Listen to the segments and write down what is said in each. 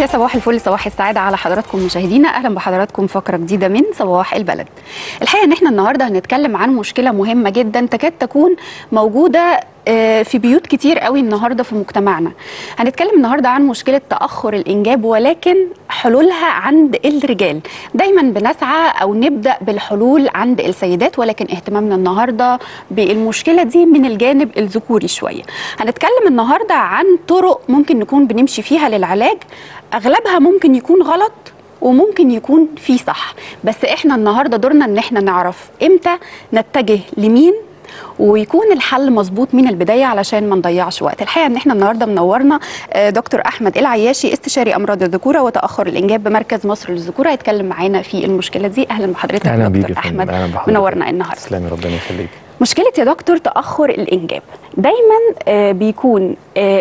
يا صباح الفل، صباح السعادة على حضراتكم مشاهدينا. أهلا بحضراتكم فقرة جديدة من صباح البلد. الحقيقة إن احنا النهاردة هنتكلم عن مشكلة مهمة جدا تكاد تكون موجودة في بيوت كتير قوي النهاردة في مجتمعنا. هنتكلم النهاردة عن مشكلة تأخر الإنجاب، ولكن حلولها عند الرجال. دايما بنسعى أو نبدأ بالحلول عند السيدات، ولكن اهتمامنا النهاردة بالمشكلة دي من الجانب الذكوري شوية. هنتكلم النهاردة عن طرق ممكن نكون بنمشي فيها للعلاج، أغلبها ممكن يكون غلط وممكن يكون فيه صح، بس احنا النهاردة دورنا ان احنا نعرف امتى نتجه لمين ويكون الحل مظبوط من البدايه علشان ما نضيعش وقت. الحقيقه ان احنا النهارده منورنا دكتور احمد العياشي، استشاري امراض الذكوره وتاخر الانجاب بمركز مصر للذكوره، هيتكلم معانا في المشكله دي. اهلا بحضرتك أهلا دكتور احمد، منورنا النهارده. تسلمي، ربنا يخليك. مشكله يا دكتور تاخر الانجاب دايما بيكون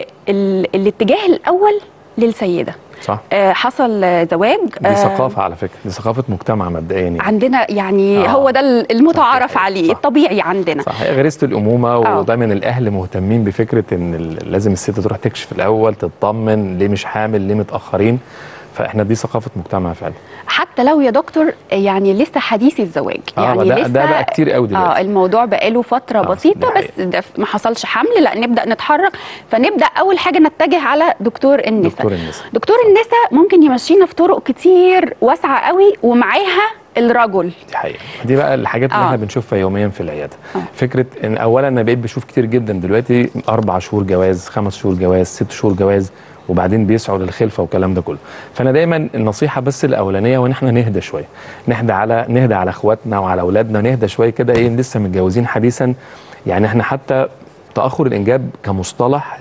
الاتجاه الاول للسيده، صح. حصل زواج، دي ثقافه على فكره، دي ثقافه مجتمع مبدئيا يعني. عندنا يعني هو ده المتعارف عليه، صح. الطبيعي عندنا، صح. غريزه الامومه، ودايما الاهل مهتمين بفكره ان لازم الست تروح تكشف الاول، تطمن ليه مش حامل، ليه متاخرين. فاحنا دي ثقافه مجتمع فعلا، حتى لو يا دكتور يعني لسه حديث الزواج، يعني ده لسه ده بقى كتير قوي دلوقتي. الموضوع بقاله فتره بسيطه، بس ده ما حصلش حمل، لا نبدا نتحرك. فنبدا اول حاجه نتجه على دكتور النساء. دكتور النساء ممكن يمشينا في طرق كتير واسعه قوي، ومعاها الرجل. دي حقيقه، دي بقى الحاجات اللي احنا بنشوفها يوميا في العياده. فكره ان اولا انا بقيت بشوف كتير جدا دلوقتي 4 شهور جواز، 5 شهور جواز، 6 شهور جواز، وبعدين بيسعوا للخلفه والكلام ده كله. فانا دايما النصيحه بس الاولانيه وان احنا نهدى شويه، نهدى على اخواتنا وعلى اولادنا، نهدى شويه كده، ايه لسه متجوزين حديثا. يعني احنا حتى تاخر الانجاب كمصطلح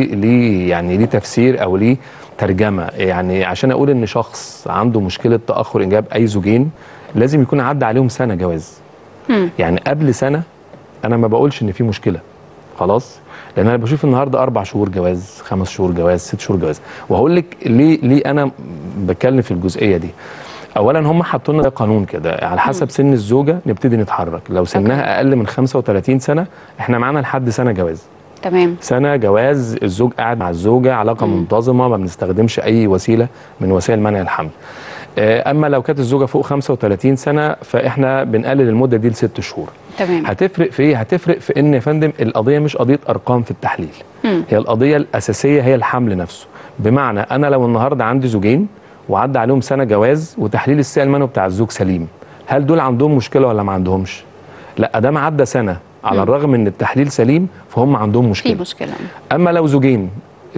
ليه تفسير او ليه ترجمه. يعني عشان اقول ان شخص عنده مشكله تاخر انجاب، اي زوجين لازم يكون عدى عليهم سنه جواز. يعني قبل سنه انا ما بقولش ان في مشكله خلاص، لان انا بشوف النهارده 4 شهور جواز، 5 شهور جواز، 6 شهور جواز. وهقول لك ليه انا بتكلم في الجزئيه دي. اولا هم حطوا لنا قانون كده على حسب سن الزوجه نبتدي نتحرك. لو سنها اقل من 35 سنه احنا معانا لحد سنه جواز. تمام، سنه جواز، الزوج قاعد مع الزوجه، علاقه منتظمه، ما بنستخدمش اي وسيله من وسائل منع الحمل. اما لو كانت الزوجه فوق 35 سنه فاحنا بنقلل المده دي ل6 شهور. تمام. هتفرق في ايه؟ هتفرق في ان يا فندم القضيه مش قضيه ارقام في التحليل. هي القضيه الاساسيه هي الحمل نفسه. بمعنى انا لو النهارده عندي زوجين وعدى عليهم سنه جواز وتحليل السائل المنوي بتاع الزوج سليم، هل دول عندهم مشكله ولا ما عندهمش؟ لا، ده ما عدى سنه على الرغم ان التحليل سليم فهم عندهم مشكله. في مشكله. اما لو زوجين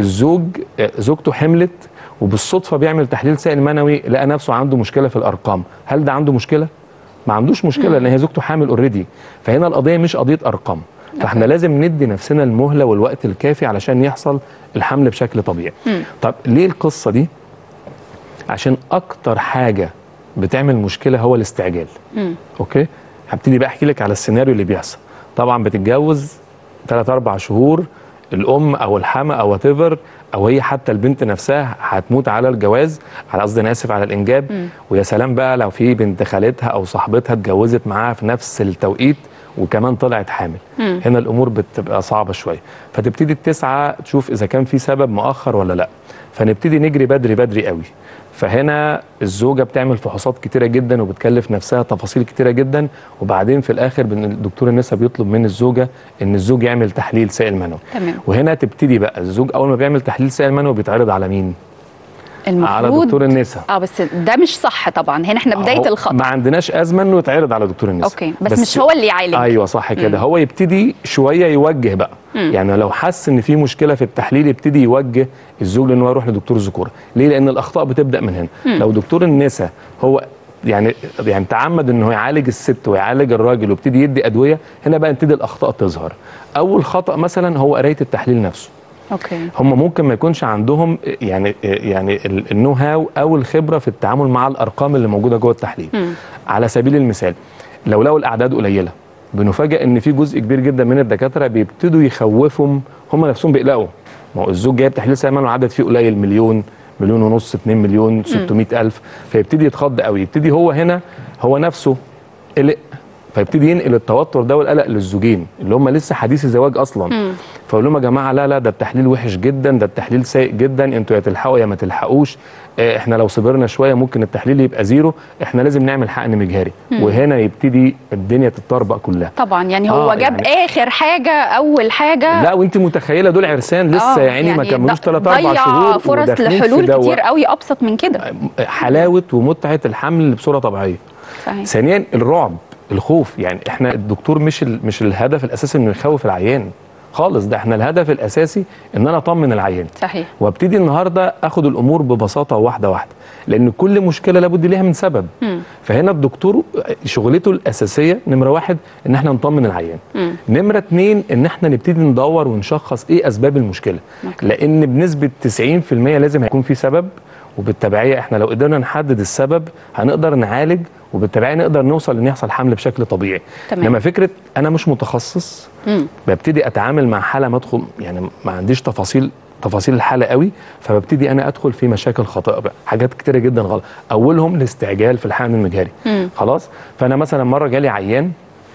زوجته حملت وبالصدفه بيعمل تحليل سائل منوي لقى نفسه عنده مشكله في الارقام، هل ده عنده مشكله؟ ما عندوش مشكله، لان هي زوجته حامل اوريدي. فهنا القضيه مش قضيه ارقام. فاحنا لازم ندي نفسنا المهله والوقت الكافي علشان يحصل الحمل بشكل طبيعي. طب ليه القصه دي؟ عشان اكتر حاجه بتعمل مشكله هو الاستعجال. اوكي، هبتدي بقى احكي لك على السيناريو اللي بيحصل. طبعا بتتجوز 3-4 شهور، الام او الحما او وات ايفر، او هي حتى البنت نفسها هتموت على الجواز، على قصدي انا اسف على الانجاب. ويا سلام بقى لو في بنت خالتها او صاحبتها اتجوزت معاها في نفس التوقيت وكمان طلعت حامل. هنا الامور بتبقى صعبه شويه، فتبتدي تسعى تشوف اذا كان في سبب مؤخر ولا لا، فنبتدي نجري بدري قوي. فهنا الزوجه بتعمل فحوصات كتيره جدا وبتكلف نفسها تفاصيل كتيره جدا، وبعدين في الاخر دكتور النساء بيطلب من الزوجه ان الزوج يعمل تحليل سائل منوي. تمام. وهنا تبتدي بقى الزوج اول ما بيعمل تحليل سائل منوي بيتعرض على مين؟ المفروض على دكتور النساء. بس ده مش صح طبعا، هنا احنا بدايه الخطأ. ما عندناش ازمه انه يتعرض على دكتور النساء. اوكي، بس مش هو اللي يعالج. ايوه صح كده. هو يبتدي شويه يوجه بقى. يعني لو حس ان في مشكله في التحليل يبتدي يوجه الزوج انه يروح لدكتور الذكوره. ليه؟ لان الاخطاء بتبدا من هنا. لو دكتور النساء هو يعني تعمد انه يعالج الست ويعالج الراجل ويبتدي يدي ادويه، هنا بقى تبتدي الاخطاء تظهر. اول خطا مثلا هو قرايه التحليل نفسه. اوكي، هم ممكن ما يكونش عندهم يعني النو هاو او الخبره في التعامل مع الارقام اللي موجوده جوه التحليل. على سبيل المثال لو لقوا الاعداد قليله، بنفاجئ ان في جزء كبير جدا من الدكاتره بيبتدوا يخوفهم، هم نفسهم بيقلقوا. ما هو الزوج جايب تحليل سائل منوي عدد فيه قليل، 1 مليون ونص، 2 مليون 600 الف، فيبتدي يتخض قوي. يبتدي هو هنا هو نفسه قلق فيبتدي ينقل التوتر ده والقلق للزوجين اللي هم لسه حديث الزواج اصلا. فاقول لهم يا جماعه لا ده التحليل وحش جدا، ده التحليل سيء جدا، انتوا يا تلحقوا يا ما تلحقوش، احنا لو صبرنا شويه ممكن التحليل يبقى زيرو، احنا لازم نعمل حقن مجهري. وهنا يبتدي الدنيا تتطربق كلها. طبعا يعني هو جاب يعني اخر حاجه اول حاجه. لا وانت متخيله دول عرسان لسه يعني ما كملوش 3 4 شهور، فرص لحلول كتير قوي ابسط من كده. حلاوه ومتعه الحمل بصوره طبيعيه. صحيح. ثانيا الرعب، الخوف، يعني احنا الدكتور مش الهدف الاساسي انه يخوف العيان خالص، ده احنا الهدف الاساسي ان انا اطمن العيان. صحيح. وابتدي النهارده اخد الامور ببساطه واحده واحده، لان كل مشكله لابد ليها من سبب. فهنا الدكتور شغلته الاساسيه نمره 1 ان احنا نطمن العيان. نمره 2 ان احنا نبتدي ندور ونشخص ايه اسباب المشكله. لان بنسبه 90% لازم هيكون في سبب، وبالتبعيه احنا لو قدرنا نحدد السبب هنقدر نعالج، وبالتبعيه نقدر نوصل ان يحصل حمل بشكل طبيعي. انما فكره انا مش متخصص ببتدي اتعامل مع حاله ما ادخل يعني ما عنديش تفاصيل الحاله قوي، فببتدي انا ادخل في مشاكل خاطئه بقى، حاجات كتيره جدا غلط، اولهم الاستعجال في الحقن المجهري. خلاص. فانا مثلا مره جالي عيان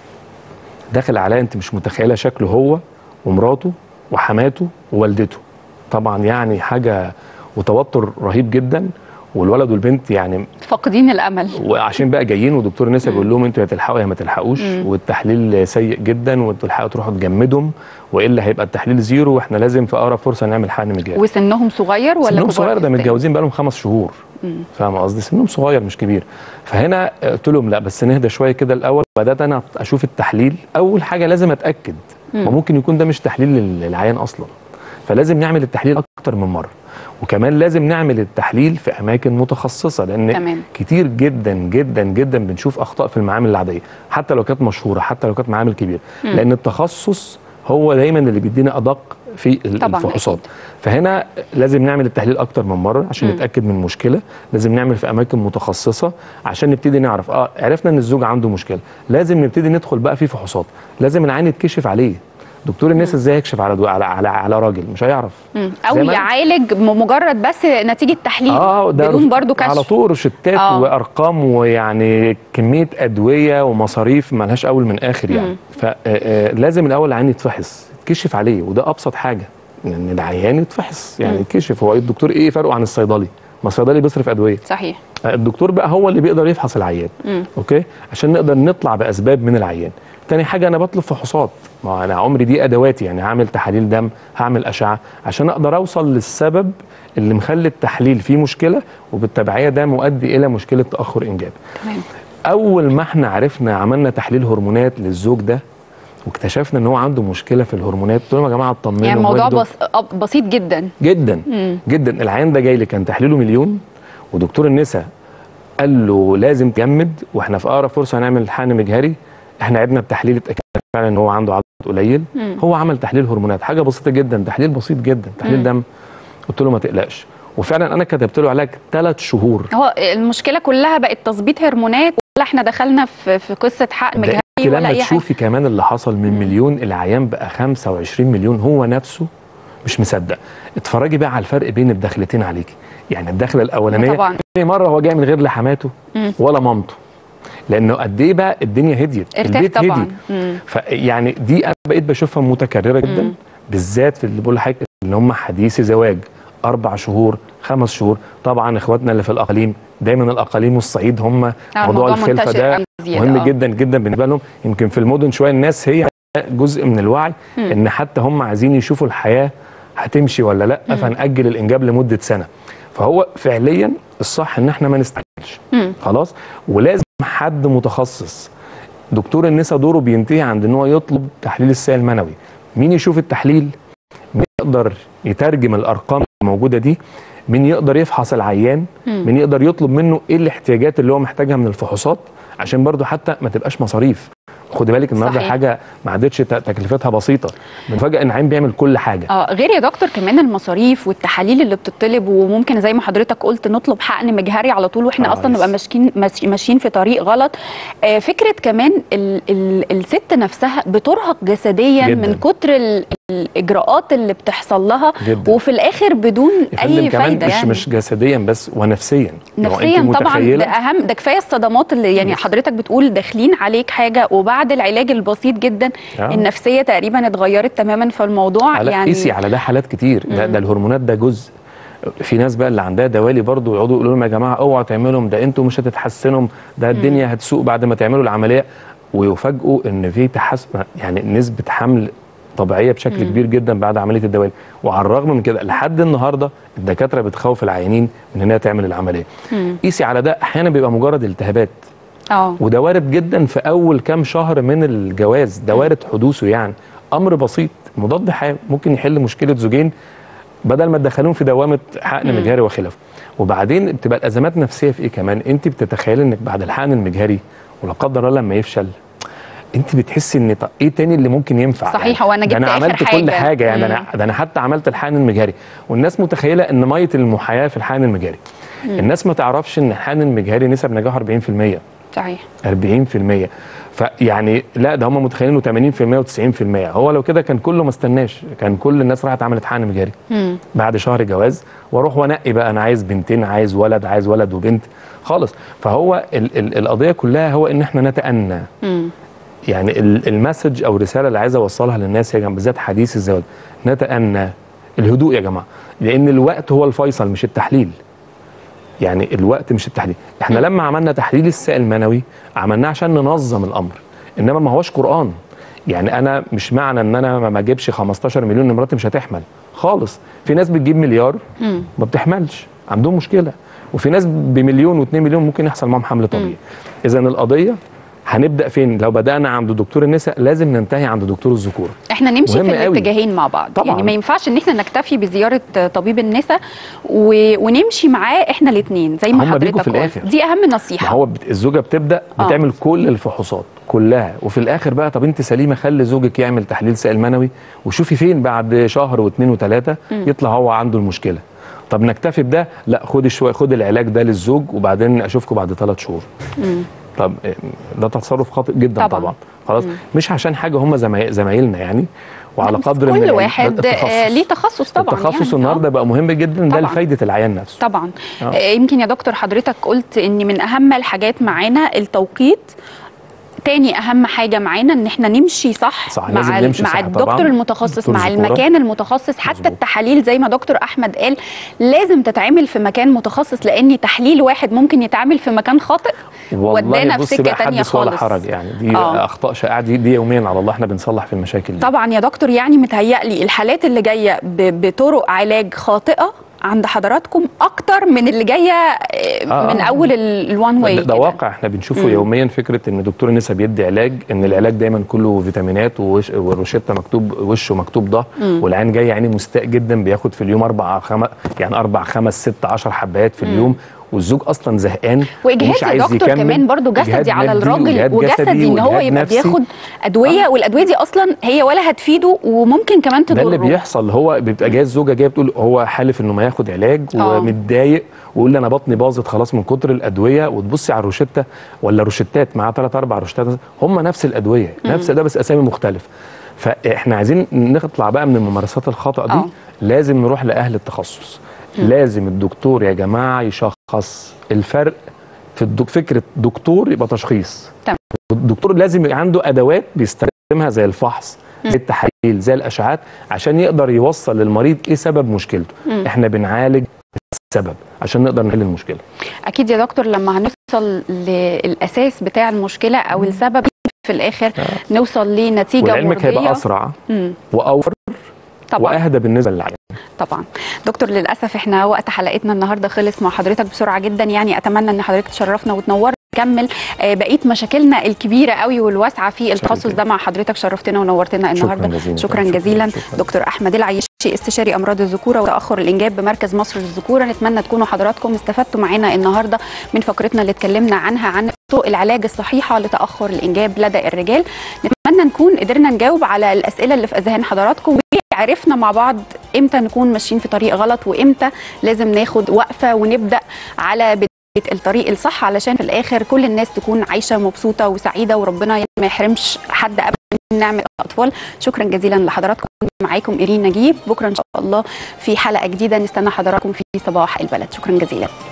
داخل عليا انت مش متخيله شكله، هو ومراته وحماته ووالدته، طبعا يعني حاجه وتوتر رهيب جدا، والولد والبنت يعني فاقدين الامل، وعشان بقى جايين ودكتور النساء بيقول لهم انتوا يا تلحقوا يا ما تلحقوش، والتحليل سيء جدا وانتوا تلحقوا تروحوا تجمدهم والا هيبقى التحليل زيرو، واحنا لازم في اقرب فرصه نعمل حقن مجهري. وسنهم صغير ولا سنهم صغير؟ ده متجوزين بقى لهم 5 شهور. فاهم قصدي؟ سنهم صغير مش كبير. فهنا قلت لهم لا بس نهدى شويه كده الاول. بدات انا اشوف التحليل، اول حاجه لازم اتاكد وممكن يكون ده مش تحليل للعيان اصلا، فلازم نعمل التحليل اكتر من مره، وكمان لازم نعمل التحليل في اماكن متخصصه، لان تمام. كتير جدا جدا جدا بنشوف اخطاء في المعامل العاديه حتى لو كانت مشهوره، حتى لو كانت معامل كبيره، لان التخصص هو دايما اللي بيدينا ادق في الفحوصات. فهنا لازم نعمل التحليل اكتر من مره عشان نتاكد من المشكله، لازم نعمل في اماكن متخصصه عشان نبتدي نعرف عرفنا ان الزوج عنده مشكله، لازم نبتدي ندخل بقى في فحوصات، لازم العين يتكشف عليه. دكتور النساء ازاي يكشف على راجل؟ مش هيعرف او يعالج مجرد بس نتيجه تحليل بدون برضو كشف، على طول روشتات وارقام ويعني كميه ادويه ومصاريف مالهاش اول من اخر يعني. فلازم الاول العين يتفحص يتكشف عليه، وده ابسط حاجه ان العيان يتفحص يعني يتكشف. هو الدكتور ايه فرقه عن الصيدلي؟ ما الصيدلي بيصرف ادويه. صحيح. الدكتور بقى هو اللي بيقدر يفحص العيان. اوكي، عشان نقدر نطلع باسباب من العيان. تاني حاجه انا بطلب فحوصات، ما انا عمري دي ادواتي، يعني هعمل تحاليل دم، هعمل اشعه عشان اقدر اوصل للسبب اللي مخلي التحليل فيه مشكله، وبالتبعيه ده مؤدي الى مشكله تاخر انجاب. تمام. اول ما احنا عرفنا عملنا تحليل هرمونات للزوج ده واكتشفنا ان هو عنده مشكله في الهرمونات، قلت لهم يا جماعه اطمنوا، يعني الموضوع بسيط جدا جدا جدا. العيان ده جاي لي كان تحليله مليون، ودكتور النساء قال له لازم تجمد واحنا في اقرب فرصه هنعمل حقن مجهري. احنا عدنا التحليل اتاكدنا فعلا ان هو عنده عدد قليل. هو عمل تحليل هرمونات، حاجه بسيطه جدا، تحليل بسيط جدا، تحليل دم. قلت له ما تقلقش، وفعلا انا كتبت له علاج 3 شهور. هو المشكله كلها بقت تظبيط هرمونات، ولا احنا دخلنا في قصه حقن مجهري ولا لما اي حاجه؟ تشوفي كمان اللي حصل من مليون العيان بقى 25 مليون، هو نفسه مش مصدق. اتفرجي بقى على الفرق بين الدخلتين عليكي، يعني الدخله الاولانيه طبعا مره هو جاي من غير لا حماته ولا مامته، لانه قد ايه بقى الدنيا هديت، البيت هدي. فيعني دي انا بقيت بشوفها متكرره جدا، بالذات في اللي بقول لحضرتك اللي هم حديثي زواج 4 شهور 5 شهور. طبعا اخواتنا اللي في الاقاليم، دايما الاقاليم والصعيد هم موضوع الخلفه ده مهم جدا جدا بالنسبه لهم. يمكن في المدن شويه الناس هي جزء من الوعي ان حتى هم عايزين يشوفوا الحياه هتمشي ولا لا، فنأجل الانجاب لمده سنه. فهو فعليا الصح ان احنا ما نستعجلش خلاص، ولازم حد متخصص. دكتور النساء دوره بينتهي عند ان هو يطلب تحليل السائل المنوي. مين يشوف التحليل؟ مين يقدر يترجم الارقام الموجوده دي؟ مين يقدر يفحص العيان؟ مين يقدر يطلب منه ايه الاحتياجات اللي هو محتاجها من الفحوصات، عشان برضو حتى ما تبقاش مصاريف. خدي بالك النهارده حاجه ما عادتش تكلفتها بسيطه، بنفاجئ ان العين بيعمل كل حاجه. غير يا دكتور كمان المصاريف والتحاليل اللي بتطلب، وممكن زي ما حضرتك قلت نطلب حقن مجهري على طول واحنا اصلا نبقى ماشيين في طريق غلط. فكره كمان الست نفسها بترهق جسديا جداً من كتر الاجراءات اللي بتحصل لها جداً. وفي الاخر بدون اي فايده. يعني مش جسديا بس ونفسيا. نفسيا طبعا ده اهم، ده كفايه الصدمات اللي يعني حضرتك بتقول داخلين عليك حاجه وبعد العلاج البسيط جدا النفسيه تقريبا اتغيرت تماما في الموضوع. يعني قيسي على ده حالات كتير. ده الهرمونات ده جزء. في ناس بقى اللي عندها دوالي برضو يقعدوا يقولوا لهم يا جماعه اوعوا تعملهم، ده انتوا مش هتتحسنوا، ده الدنيا هتسوق بعد ما تعملوا العمليه، ويفاجئوا ان في تحسن، يعني نسبه حمل طبيعيه بشكل كبير جدا بعد عمليه الدوالي. وعلى الرغم من كده لحد النهارده الدكاتره بتخوف العيانين من انها تعمل العمليه. قيسي على ده احيانا بيبقى مجرد التهابات. وده وارد جدا في اول كام شهر من الجواز، ده وارد حدوثه. يعني امر بسيط مضاد حيوي ممكن يحل مشكله زوجين بدل ما تدخلون في دوامه حقن مجهري وخلافه. وبعدين بتبقى الازمات نفسيه في ايه كمان؟ انت بتتخيلي انك بعد الحقن المجهري ولا قدر الله لما يفشل انت بتحسي ان ايه تاني اللي ممكن ينفع؟ صحيح. هو انا جبت انا عملت كل حاجه يعني ده انا حتى عملت الحقن المجهري. والناس متخيله ان ميه المحاياه في الحقن المجهري. الناس ما تعرفش ان الحقن المجهري نسب نجاحه 40%. صحيح 40%. فيعني لا ده هم متخيلينه 80% و90%. هو لو كده كان كله ما استناش، كان كل الناس راحت عملت حقن مجهري بعد شهر جواز، واروح وانقي بقى انا عايز بنتين، عايز ولد وبنت خالص. فهو القضيه كلها هو ان احنا نتأنى. يعني المسج او الرساله اللي عايز اوصلها للناس يا جماعه بالذات حديث الزواج، نتأنى، الهدوء يا جماعه، لان الوقت هو الفيصل مش التحليل. يعني الوقت مش التحليل. احنا لما عملنا تحليل السائل المنوي عملناه عشان ننظم الامر، انما ما هوش قرآن. يعني انا مش معنى ان انا ما اجيبش 15 مليون ان مراتي مش هتحمل خالص. في ناس بتجيب مليار ما بتحملش، عندهم مشكله. وفي ناس بمليون و2 مليون ممكن يحصل معاهم حمل طبيعي. اذا القضيه هنبدا فين؟ لو بدانا عند دكتور النساء لازم ننتهي عند دكتور الذكور. احنا نمشي في الاتجاهين مع بعض طبعا. يعني ما ينفعش ان احنا نكتفي بزياره طبيب النساء ونمشي معاه احنا الاثنين زي ما حضرتك قلت. دي اهم نصيحه. هو الزوجه بتبدا بتعمل كل الفحوصات كلها، وفي الاخر بقى طب انت سليمه، خلي زوجك يعمل تحليل سائل منوي وشوفي فين بعد شهر واثنين وثلاثه يطلع هو عنده المشكله. طب نكتفي بده؟ لا، خد العلاج ده للزوج وبعدين اشوفكم بعد 3 شهور. طب ده تصرف خاطئ جدا طبعا. خلاص مش عشان حاجه، هم زمايلنا يعني، وعلى قدر كل واحد ليه تخصص طبعا. التخصص يعني النهارده بقى مهم جدا، ده لفايده العيان نفسه طبعا. يمكن يا دكتور حضرتك قلت ان من اهم الحاجات معانا التوقيت. تاني اهم حاجه معانا ان احنا نمشي صح مع الدكتور المتخصص، مع المكان المتخصص. حتى مزبوط. التحاليل زي ما دكتور احمد قال لازم تتعمل في مكان متخصص، لان تحليل واحد ممكن يتعمل في مكان خاطئ ودانا في سكه ثانيه خالص. ولا حرج يعني، دي اخطاء شائعه دي يوميا على الله احنا بنصلح في المشاكل دي. طبعا يا دكتور. يعني متهيألي الحالات اللي جايه بطرق علاج خاطئه عند حضراتكم اكتر من اللي جايه من اول الوان واي. ده واقع احنا بنشوفه يوميا. فكره ان دكتور النساء بيدي علاج، ان العلاج دايما كله فيتامينات والروشته مكتوب وشه مكتوب ده، والعين جاي يعني مستاء جدا، بياخد في اليوم 4 5 6 10 حبايات في اليوم، والزوج اصلا زهقان ومش عايز يكمل. دكتور كمان برضو جسدي على الراجل، وجسدي ان هو يبقى بياخد ادويه والادويه دي اصلا هي ولا هتفيده وممكن كمان تضره. ده اللي بيحصل. هو بيبقى جاي الزوجه جايه بتقول هو حالف انه ما ياخد علاج ومتضايق ويقول لي انا بطني باظت خلاص من كتر الادويه، وتبصي على الروشته ولا روشتات معاه 3 4 روشتات هم نفس الادويه نفس ده بس اسامي مختلفه. فاحنا عايزين نطلع بقى من الممارسات الخطأ دي. لازم نروح لاهل التخصص. لازم الدكتور يا جماعه يشخص. الفرق في فكره دكتور يبقى تشخيص. الدكتور لازم يبقى عنده ادوات بيستخدمها زي الفحص، زي التحاليل، زي الاشعاعات، عشان يقدر يوصل للمريض ايه سبب مشكلته. احنا بنعالج السبب عشان نقدر نحل المشكله. اكيد يا دكتور لما هنوصل للاساس بتاع المشكله او السبب في الاخر نوصل لنتيجه مرضيه، وعلمك هيبقى اسرع واوفر واهدى بالنسبه للعيان. طبعا. دكتور للاسف احنا وقت حلقتنا النهارده خلص مع حضرتك بسرعه جدا. يعني اتمنى ان حضرتك تشرفنا وتنورنا نكمل بقيه مشاكلنا الكبيره قوي والواسعه في التخصص ده مع حضرتك. شرفتنا ونورتنا النهارده. شكرا جزيلا. دكتور احمد العياشي، استشاري امراض الذكوره وتاخر الانجاب بمركز مصر للذكوره. نتمنى تكونوا حضراتكم استفدتوا معانا النهارده من فقرتنا اللي اتكلمنا عنها عن طرق العلاج الصحيحه لتاخر الانجاب لدى الرجال. نتمنى نكون قدرنا نجاوب على الاسئله اللي في اذهان حضراتكم، عرفنا مع بعض امتى نكون ماشيين في طريق غلط وامتى لازم ناخد وقفه ونبدا على بدايه الطريق الصح، علشان في الاخر كل الناس تكون عايشه مبسوطه وسعيده، وربنا ما يحرمش حد ابدا نعمل اطفال. شكرا جزيلا لحضراتكم. معاكم إيرين نجيب. بكره ان شاء الله في حلقه جديده نستنى حضراتكم في صباح البلد. شكرا جزيلا.